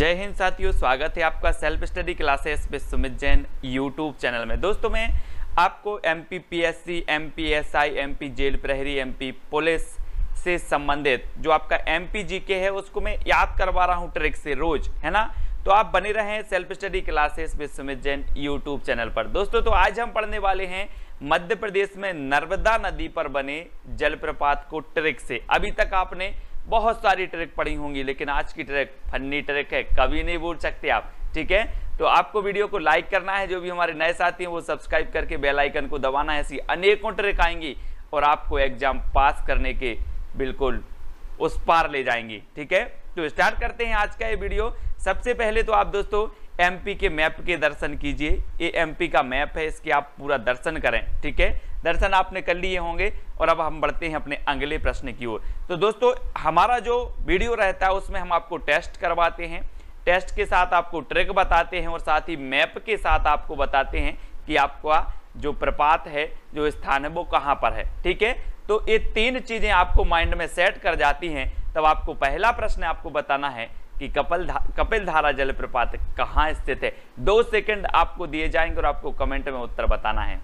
जय हिंद साथियों, स्वागत है आपका self study classes with Sumit Jain YouTube channel में। दोस्तों मैं आपको MP PSC, MP SI, MP jail प्रहरी, एमपी पुलिस से संबंधित जो आपका एमपी जीके है उसको मैं याद करवा रहा हूं ट्रिक से रोज, है ना। तो आप बने रहें self study classes with Sumit Jain YouTube channel पर। दोस्तों तो आज हम पढ़ने वाले हैं मध्य प्रदेश में नर्मदा नदी पर बने जलप्रपात को ट्रिक से। अभी तक आपने बहुत सारी ट्रिक पढ़ी होंगी, लेकिन आज की ट्रिक फन्नी ट्रिक है, कभी नहीं भूल सकते आप, ठीक है। तो आपको वीडियो को लाइक करना है, जो भी हमारे नए साथी हैं वो सब्सक्राइब करके बेल आइकन को दबाना है। ऐसी अनेकों ट्रिक आएंगी और आपको एग्जाम पास करने के बिल्कुल उस पार ले जाएंगी, ठीक है। तो स्टार्ट करते हैं आज का ये वीडियो। सबसे पहले तो आप दोस्तों एमपी के मैप के दर्शन कीजिए। ये एमपी का मैप है, इसके आप पूरा दर्शन करें, ठीक है। दर्शन आपने कर लिए होंगे और अब हम बढ़ते हैं अपने अगले प्रश्न की ओर। तो दोस्तों हमारा जो वीडियो रहता है उसमें हम आपको टेस्ट करवाते हैं, टेस्ट के साथ आपको ट्रिक बताते हैं और साथ ही मैप के साथ आपको बताते हैं कि आपका जो प्रपात है, जो स्थान है वो कहाँ पर है, ठीक है। तो ये तीन चीजें आपको माइंड में सेट कर जाती हैं, तब आपको पहला प्रश्न आपको बताना है कि कपिल धारा जलप्रपात कहाँ स्थित है। 2 सेकंड आपको दिए जाएंगे और आपको कमेंट में उत्तर बताना है।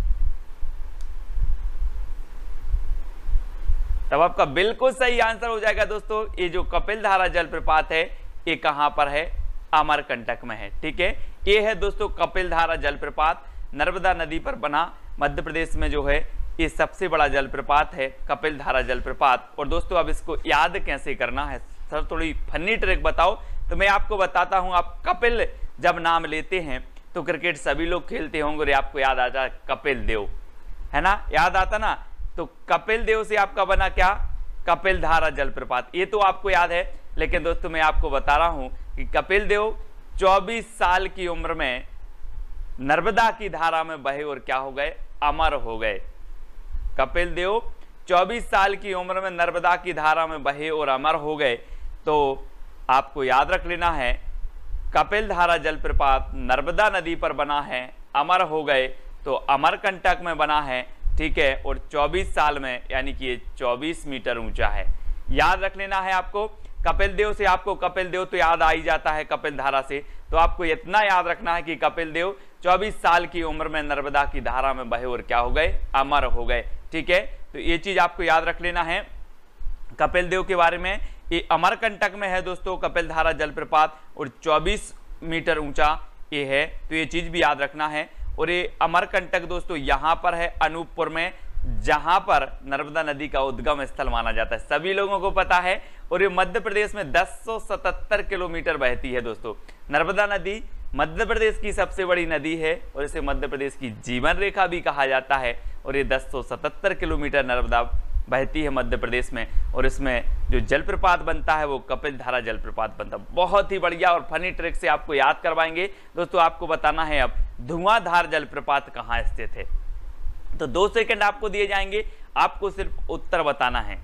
तब आपका बिल्कुल सही आंसर हो जाएगा दोस्तों। ये जो कपिल धारा जलप्रपात है ये कहां पर है? अमरकंटक में है, ठीक है। ये है दोस्तों कपिल धारा जलप्रपात, नर्मदा नदी पर बना मध्य प्रदेश में जो है ये सबसे बड़ा जलप्रपात है कपिल धारा जलप्रपात। और दोस्तों अब इसको याद कैसे करना है, सर थोड़ी फनी ट्रिक बताओ। तो मैं आपको बताता हूं। आप कपिल जब नाम लेते हैं तो क्रिकेट सभी लोग खेलते होंगे और आपको याद आता है कपिल देव, है ना, याद आता ना। तो कपिल देव से आपका बना क्या? कपिल धारा जलप्रपात। ये तो आपको याद है, लेकिन दोस्तों मैं आपको बता रहा हूं कि कपिल देव 24 साल की उम्र में नर्मदा की धारा में बहे और क्या हो गए? अमर हो गए। कपिल देव 24 साल की उम्र में नर्मदा की धारा में बहे और अमर हो गए। तो आपको याद रख लेना है कपिल धारा जलप्रपात नर्मदा नदी पर बना है, अमर हो गए, तो अमरकंटक में बना है, ठीक है। और 24 साल में, यानी कि ये 24 मीटर ऊंचा है। याद रख लेना है आपको। कपिल देव से आपको कपिल देव तो याद आ ही जाता है कपिल धारा से, तो आपको इतना याद रखना है कि कपिल देव 24 साल की उम्र में नर्मदा की धारा में बहे और क्या हो गए? अमर हो गए, ठीक है। तो ये चीज आपको याद रख लेना है कपिल देव के बारे में। ये अमरकंटक में है दोस्तों कपिल धारा जलप्रपात और 24 मीटर ऊंचा ये है, तो ये चीज भी याद रखना है। और ये अमरकंटक दोस्तों यहां पर है अनूपपुर में, जहां पर नर्मदा नदी का उद्गम स्थल माना जाता है, सभी लोगों को पता है। और ये मध्य प्रदेश में 1077 किलोमीटर बहती है दोस्तों। नर्मदा नदी मध्य प्रदेश की सबसे बड़ी नदी है और इसे मध्य प्रदेश की जीवन रेखा भी कहा जाता है। और ये 1077 किलोमीटर नर्मदा बहती है मध्य प्रदेश में, और इसमें जो जलप्रपात बनता है वो कपिल धारा जलप्रपात बनता है। बहुत ही बढ़िया और फनी ट्रिक से आपको याद करवाएंगे दोस्तों। आपको बताना है अब धुआंधार जलप्रपात कहाँ स्थित है। तो 2 सेकंड आपको दिए जाएंगे, आपको सिर्फ उत्तर बताना है।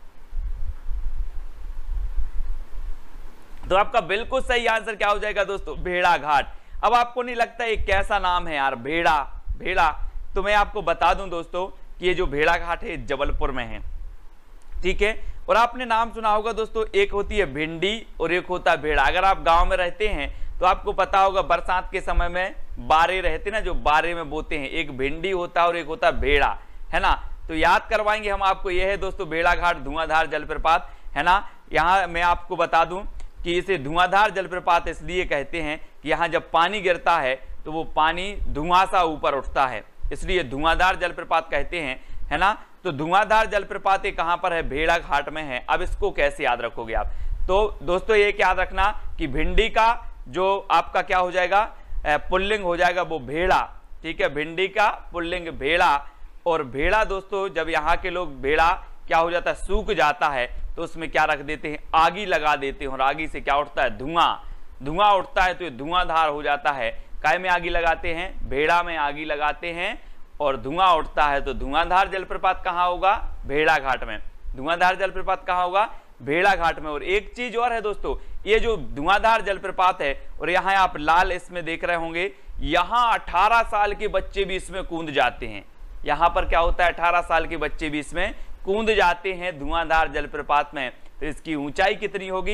तो आपका बिल्कुल सही आंसर क्या हो जाएगा दोस्तों? भेड़ाघाट। अब आपको नहीं लगता ये कैसा नाम है यार, भेड़ा। तो मैं आपको बता दूं दोस्तों कि ये जो भेड़ाघाट है जबलपुर में है, ठीक है। और आपने नाम सुना होगा दोस्तों, एक होती है भिंडी और एक होता है भेड़ा। अगर आप गांव में रहते हैं तो आपको पता होगा बरसात के समय में बारे रहते ना, जो बारे में बोते हैं, एक भिंडी होता है और एक होता है भेड़ा, है ना। तो याद करवाएंगे हम आपको। यह है दोस्तों भेड़ाघाट धुआंधार जलप्रपात, है ना। यहाँ मैं आपको बता दूं कि इसे धुआंधार जलप्रपात इसलिए कहते हैं कि यहाँ जब पानी गिरता है तो वो पानी धुआं सा ऊपर उठता है, इसलिए धुआंधार जलप्रपात कहते हैं, है ना। तो धुआंधार जलप्रपात ये कहां पर है? भेड़ाघाट में है। अब इसको कैसे याद रखोगे आप? तो दोस्तों ये याद रखना कि भिंडी का जो आपका क्या हो जाएगा? पुल्लिंग हो जाएगा वो भेड़ा, ठीक है। भिंडी का पुल्लिंग भेड़ा। और भेड़ा दोस्तों जब यहाँ के लोग भेड़ा क्या हो जाता है? सूख जाता है, तो उसमें क्या रख देते हैं? आगी लगा देते हैं और आगी से क्या उठता है? धुआं उठता है, तो ये धुआंधार हो जाता है। काय में आगी लगाते हैं? भेड़ा में आगी लगाते हैं और धुआं उठता है, तो धुआंधार जलप्रपात कहाँ होगा? भेड़ाघाट में। धुआंधार जलप्रपात कहाँ होगा? भेड़ाघाट में। और एक चीज और है दोस्तों, ये जो धुआंधार जलप्रपात है, और यहाँ आप लाल इसमें देख रहे होंगे, यहाँ 18 साल के बच्चे भी इसमें कूद जाते हैं। यहाँ पर क्या होता है? 18 साल के बच्चे भी इसमें कूद जाते हैं धुआंधार जलप्रपात में। तो इसकी ऊंचाई कितनी होगी?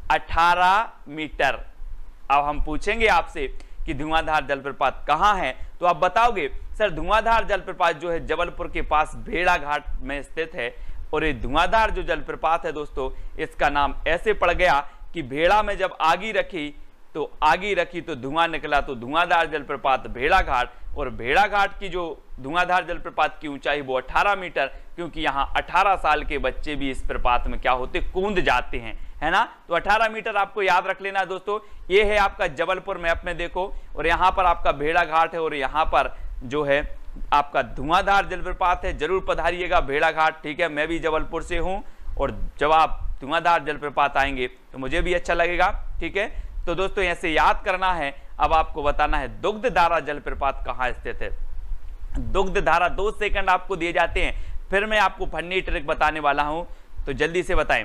18 मीटर। अब हम पूछेंगे आपसे कि धुआंधार जलप्रपात कहाँ है, तो आप बताओगे सर धुआंधार जलप्रपात जो है जबलपुर के पास भेड़ाघाट में स्थित है। और ये धुआंधार जो जलप्रपात है दोस्तों, इसका नाम ऐसे पड़ गया कि भेड़ा में जब आगी रखी तो धुआं निकला, तो धुआंधार जलप्रपात भेड़ाघाट। और भेड़ाघाट की जो धुआंधार जलप्रपात की ऊंचाई वो 18 मीटर, क्योंकि यहाँ 18 साल के बच्चे भी इस प्रपात में क्या होते, कूद जाते हैं, है ना। तो 18 मीटर आपको याद रख लेना दोस्तों। ये है आपका जबलपुर मैप में देखो, और यहाँ पर आपका भेड़ाघाट है और यहाँ पर जो है आपका धुआंधार जलप्रपात है। जरूर पधारिएगा भेड़ाघाट, ठीक है। मैं भी जबलपुर से हूँ और जब आप धुआंधार जलप्रपात आएंगे तो मुझे भी अच्छा लगेगा, ठीक है। तो दोस्तों ऐसे याद करना है। अब आपको बताना है दुग्धधारा जलप्रपात कहाँ स्थित है। दुग्धधारा 2 सेकंड आपको दिए जाते हैं, फिर मैं आपको फनी ट्रिक बताने वाला हूं, तो जल्दी से बताएं।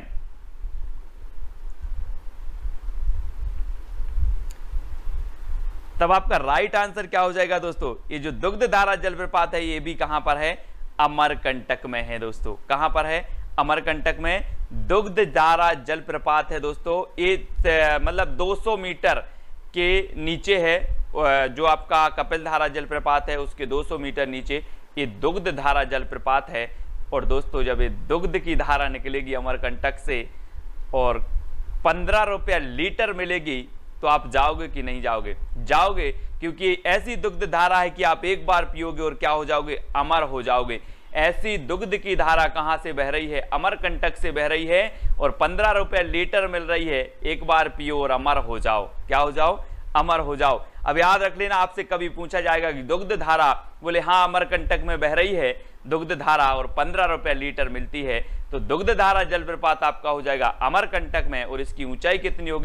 तब आपका राइट आंसर क्या हो जाएगा दोस्तों। ये जो दुग्धधारा जलप्रपात है ये भी कहां पर है, अमरकंटक में है दोस्तों। कहां पर है, अमरकंटक में दुग्धधारा जलप्रपात है दोस्तों। ये मतलब 200 मीटर के नीचे है जो आपका कपिलधारा जलप्रपात है, उसके 200 मीटर नीचे ये दुग्धधारा जलप्रपात है। और दोस्तों जब ये दुग्ध की धारा निकलेगी अमरकंटक से और 15 रुपया लीटर मिलेगी, तो आप जाओगे कि नहीं जाओगे? जाओगे, क्योंकि ऐसी दुग्ध धारा है कि आप एक बार पियोगे और क्या हो जाओगे, अमर हो जाओगे। ऐसी दुग्ध की धारा कहां से बह रही है, अमरकंटक से बह रही है और 15 रुपए लीटर मिल रही है। एक बार पियो और अमर हो जाओ। क्या हो जाओ, अमर हो जाओ। अब याद रख लेना, आपसे कभी पूछा जाएगा कि दुग्ध धारा, बोले हाँ अमरकंटक में बह रही है दुग्ध धारा और 15 रुपए लीटर मिलती है, तो दुग्ध धारा जलप्रपात आपका हो जाएगा अमरकंटक में। और इसकी ऊंचाई कितनी होगी,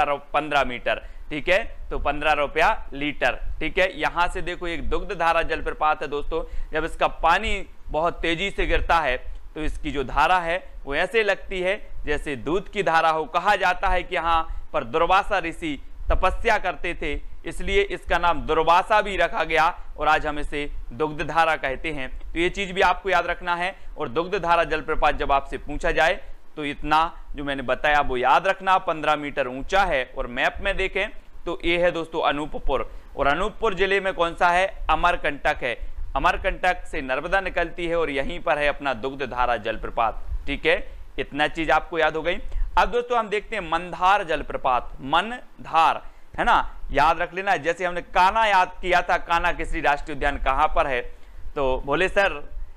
15 मीटर, ठीक है। तो 15 रुपया लीटर, ठीक है। यहां से देखो एक दुग्ध धारा जलप्रपात है दोस्तों। जब इसका पानी बहुत तेजी से गिरता है तो इसकी जो धारा है वो ऐसे लगती है जैसे दूध की धारा हो। कहा जाता है कि यहाँ पर दुर्वासा ऋषि तपस्या करते थे, इसलिए इसका नाम दुर्वासा भी रखा गया और आज हम इसे दुग्धधारा कहते हैं। तो ये चीज भी आपको याद रखना है। और दुग्धधारा जलप्रपात जब आपसे पूछा जाए तो इतना जो मैंने बताया वो याद रखना। 15 मीटर ऊंचा है। और मैप में देखें तो ये है दोस्तों अनूपपुर, और अनूपपुर जिले में कौन सा है, अमरकंटक है। अमरकंटक से नर्मदा निकलती है और यहीं पर है अपना दुग्धधारा जलप्रपात, ठीक है। इतना चीज आपको याद हो गई। अब दोस्तों हम देखते हैं मनधार जलप्रपात। मनधार, है ना, याद रख लेना। जैसे हमने कान्हा याद किया था, कान्हा केसरी राष्ट्रीय उद्यान कहां पर है, तो बोले सर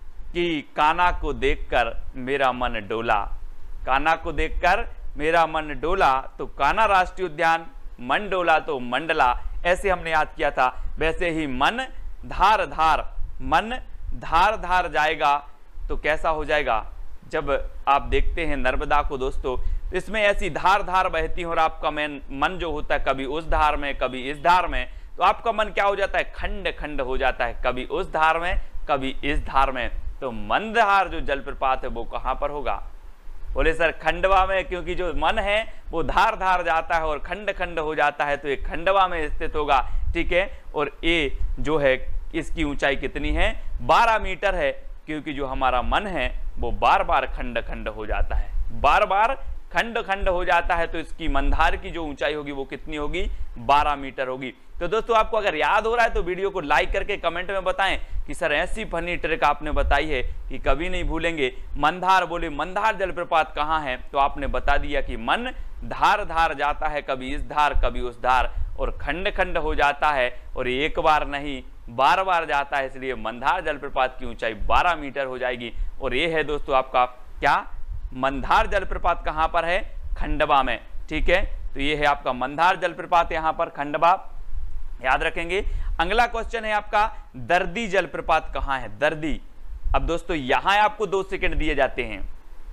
कि कान्हा को देखकर मेरा मन डोला। कान्हा को देखकर मेरा मन डोला, तो कान्हा राष्ट्रीय उद्यान, मन डोला तो मंडला, ऐसे हमने याद किया था। वैसे ही मन धार धार, मन धार धार जाएगा तो कैसा हो जाएगा। जब आप देखते हैं नर्मदा को दोस्तों, तो इसमें ऐसी धार धार बहती है और आपका मन जो होता है कभी उस धार में कभी इस धार में, तो आपका मन क्या हो जाता है, खंड खंड हो जाता है, कभी उस धार में कभी इस धार में। तो मंदधार जो जलप्रपात है वो कहां पर होगा, बोले सर खंडवा में, क्योंकि जो मन है वो धार धार जाता है और खंड खंड हो जाता है, तो ये खंडवा में स्थित होगा, ठीक है। और ये जो है इसकी ऊंचाई कितनी है, 12 मीटर है, क्योंकि जो हमारा मन है वो बार बार खंड खंड हो जाता है, बार बार खंड खंड हो जाता है। तो इसकी मंदार की जो ऊंचाई होगी वो कितनी होगी, 12 मीटर होगी। तो दोस्तों आपको अगर याद हो रहा है तो वीडियो को लाइक करके कमेंट में बताएं कि सर ऐसी फनी ट्रिक आपने बताई है कि कभी नहीं भूलेंगे। मंदार, बोले मंदार जलप्रपात कहाँ है, तो आपने बता दिया कि मन धार धार जाता है, कभी इस धार कभी उस धार, और खंड खंड हो जाता है, और एक बार नहीं बार बार जाता है, इसलिए मंदार जलप्रपात की ऊंचाई 12 मीटर हो जाएगी। और ये है दोस्तों आपका क्या, मंदार जलप्रपात कहां पर है, खंडवा में, ठीक है। तो ये है आपका मंदार जलप्रपात यहां पर खंडवा, याद रखेंगे। अगला क्वेश्चन है आपका दर्दी जलप्रपात कहां है, दर्दी। अब दोस्तों यहां आपको 2 सेकंड दिए जाते हैं,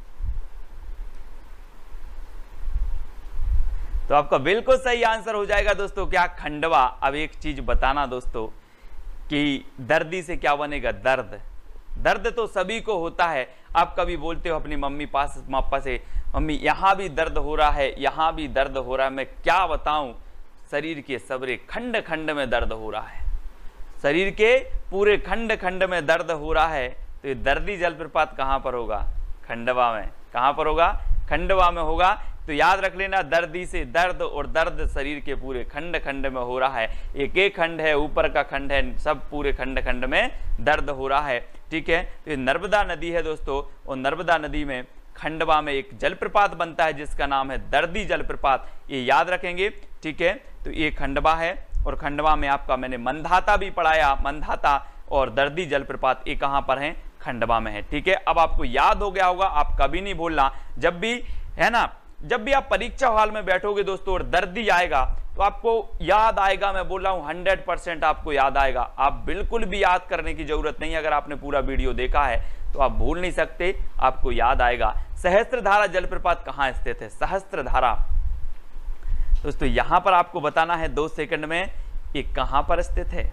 तो आपका बिल्कुल सही आंसर हो जाएगा दोस्तों क्या, खंडवा। अब एक चीज बताना दोस्तों कि दर्दी से क्या बनेगा, दर्द। दर्द तो सभी को होता है। आप कभी बोलते हो अपनी मम्मी पापा से, मम्मी यहाँ भी दर्द हो रहा है, यहाँ भी दर्द हो रहा है, मैं क्या बताऊं, शरीर के सबरे खंड खंड में दर्द हो रहा है, शरीर के पूरे खंड खंड में दर्द हो रहा है। तो ये दर्दी जलप्रपात कहाँ पर होगा, खंडवा में। कहाँ पर होगा, खंडवा में होगा, तो याद रख लेना, दर्दी से दर्द, और दर्द शरीर के पूरे खंड खंड में हो रहा है। एक एक खंड है, ऊपर का खंड है, सब पूरे खंड खंड में दर्द हो रहा है। ठीक है, तो ये नर्मदा नदी है दोस्तों, और नर्मदा नदी में खंडवा में एक जलप्रपात बनता है जिसका नाम है दर्दी जलप्रपात, ये याद रखेंगे। ठीक है, तो ये खंडवा है, और खंडवा में आपका मैंने मंधाता भी पढ़ाया, मंधाता और दर्दी जलप्रपात ये कहां पर है? खंडवा में है। ठीक है, अब आपको याद हो गया होगा, आप कभी नहीं भूलना, जब भी है ना, जब भी आप परीक्षा हॉल में बैठोगे दोस्तों और दर्दी आएगा तो आपको याद आएगा, मैं बोल रहा हूं 100% आपको याद आएगा। आप बिल्कुल भी याद करने की जरूरत नहीं है, अगर आपने पूरा वीडियो देखा है तो आप भूल नहीं सकते, आपको याद आएगा। सहस्त्रधारा जलप्रपात कहां स्थित है? सहस्त्रधारा दोस्तों यहां पर आपको बताना है 2 सेकंड में, ये कहां पर स्थित है।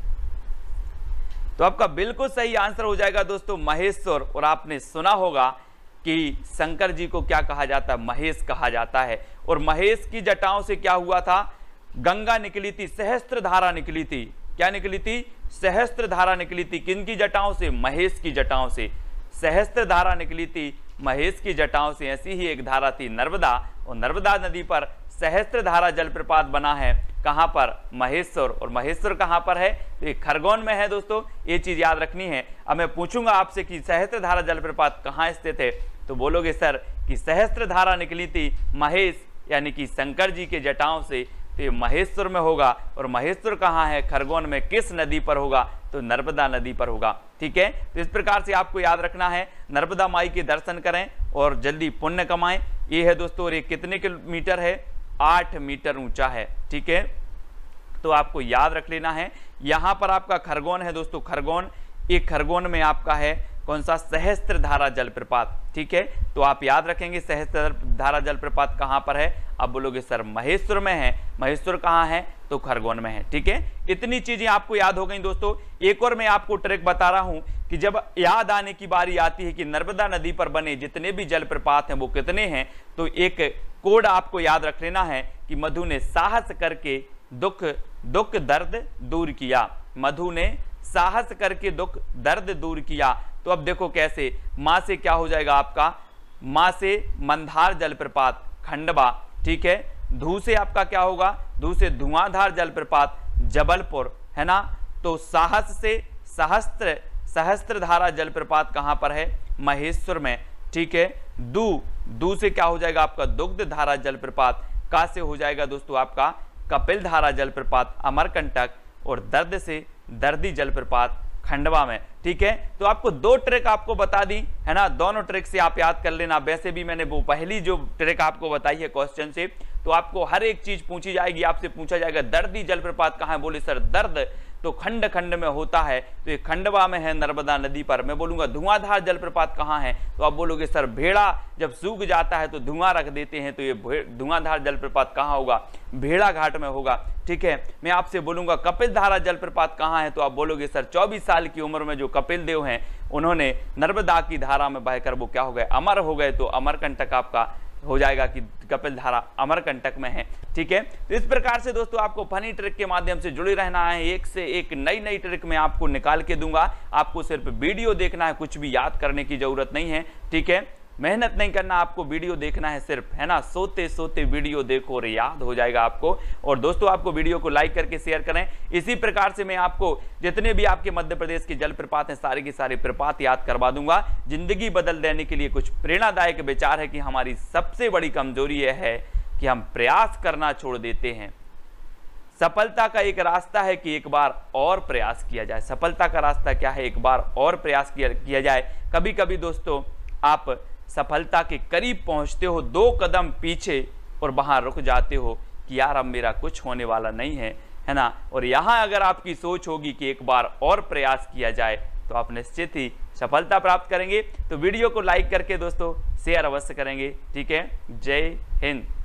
तो आपका बिल्कुल सही आंसर हो जाएगा दोस्तों महेश्वर। और आपने सुना होगा कि शंकर जी को क्या कहा जाता है? महेश कहा जाता है। और महेश की जटाओं से क्या हुआ था? गंगा निकली थी, सहस्त्रधारा निकली थी। क्या निकली थी? सहस्त्रधारा निकली थी। किनकी जटाओं से? महेश की जटाओं से सहस्त्रधारा निकली थी, महेश की जटाओं से। ऐसी ही एक धारा थी नर्मदा, और नर्मदा नदी पर सहस्त्रधारा जलप्रपात बना है। कहां पर? महेश्वर। और महेश्वर कहां पर है? तो ये खरगोन में है दोस्तों, ये चीज याद रखनी है। अब मैं पूछूंगा आपसे कि सहस्त्रधारा जलप्रपात कहां स्थित है, तो बोलोगे सर कि सहस्त्रधारा निकली थी महेश यानी कि शंकर जी के जटाओं से, तो ये महेश्वर में होगा। और महेश्वर कहाँ है? खरगोन में। किस नदी पर होगा? तो नर्मदा नदी पर होगा। ठीक है, तो इस प्रकार से आपको याद रखना है, नर्मदा माई के दर्शन करें और जल्दी पुण्य कमाएं। ये है दोस्तों, और ये कितने किलोमीटर है? 8 मीटर ऊंचा है। ठीक है, तो आपको याद रख लेना है। यहां पर आपका खरगोन है दोस्तों, खरगोन, एक खरगोन में आपका है कौन सा? सहस्त्रधारा जलप्रपात। ठीक है, तो आप याद रखेंगे सहस्त्रधारा जलप्रपात कहां पर है। अब बोलोगे सर महेश्वर में है। महेश्वर कहां है? तो खरगोन में है। ठीक है, इतनी चीजें आपको याद हो गई दोस्तों। एक और मैं आपको ट्रिक बता रहा हूं कि जब याद आने की बारी आती है कि नर्मदा नदी पर बने जितने भी जलप्रपात हैं वो कितने हैं, तो एक कोड आपको याद रख लेना है कि मधु ने साहस करके दुख दर्द दूर किया। मधु ने साहस करके दुख दर्द दूर किया। तो अब देखो कैसे, मां से क्या हो जाएगा आपका? मां से मंधार जलप्रपात खंडवा। ठीक है, धू से आपका क्या होगा? धू से धुआंधार जलप्रपात जबलपुर, है ना। तो साहस से सहस्त्रधारा जलप्रपात कहां पर है? महेश्वर में। ठीक है, दू से क्या हो जाएगा आपका? दुग्ध धारा जलप्रपात। का से हो जाएगा दोस्तों आपका कपिल धारा जलप्रपात अमरकंटक। और दर्द से दर्दी जलप्रपात खंडवा में। ठीक है, तो आपको 2 ट्रिक आपको बता दी है ना, दोनों ट्रिक से आप याद कर लेना। वैसे भी मैंने वो पहली जो ट्रिक आपको बताई है क्वेश्चन से, तो आपको हर एक चीज पूछी जाएगी, आपसे पूछा जाएगा दर्दी जलप्रपात कहां है? बोले सर दर्द तो खंड खंड में होता है, तो ये खंडवा में है नर्मदा नदी पर। मैं बोलूंगा धुआंधार जलप्रपात कहां है? तो आप बोलोगे सर भेड़ा जब सूख जाता है तो धुआं रख देते हैं, तो ये धुआंधार जलप्रपात कहां होगा? भेड़ा घाट में होगा। ठीक है, मैं आपसे बोलूंगा कपिल धारा जलप्रपात कहां है? तो आप बोलोगे सर 24 साल की उम्र में जो कपिल देव हैं उन्होंने नर्मदा की धारा में बहकर वो क्या हो गए? अमर हो गए। तो अमरकंटक आपका हो जाएगा कि कपिल धारा अमरकंटक में है। ठीक है, तो इस प्रकार से दोस्तों आपको फनी ट्रिक के माध्यम से जुड़े रहना है। एक से एक नई ट्रिक मैं आपको निकाल के दूंगा, आपको सिर्फ वीडियो देखना है, कुछ भी याद करने की जरूरत नहीं है। ठीक है, मेहनत नहीं करना, आपको वीडियो देखना है सिर्फ, है ना। सोते सोते वीडियो देखो और याद हो जाएगा आपको। और दोस्तों आपको वीडियो को लाइक करके शेयर करें। इसी प्रकार से मैं आपको जितने भी आपके मध्य प्रदेश के जलप्रपात हैं सारे के सारे प्रपात याद करवा दूंगा। जिंदगी बदल देने के लिए कुछ प्रेरणादायक विचार है कि हमारी सबसे बड़ी कमजोरी यह है कि हम प्रयास करना छोड़ देते हैं। सफलता का एक रास्ता है कि एक बार और प्रयास किया जाए। सफलता का रास्ता क्या है? एक बार और प्रयास किया जाए। कभी कभी दोस्तों आप सफलता के करीब पहुंचते हो, 2 कदम पीछे और वहां रुक जाते हो कि यार अब मेरा कुछ होने वाला नहीं है ना। और यहां अगर आपकी सोच होगी कि एक बार और प्रयास किया जाए तो आप निश्चित ही सफलता प्राप्त करेंगे। तो वीडियो को लाइक करके दोस्तों शेयर अवश्य करेंगे। ठीक है, जय हिंद।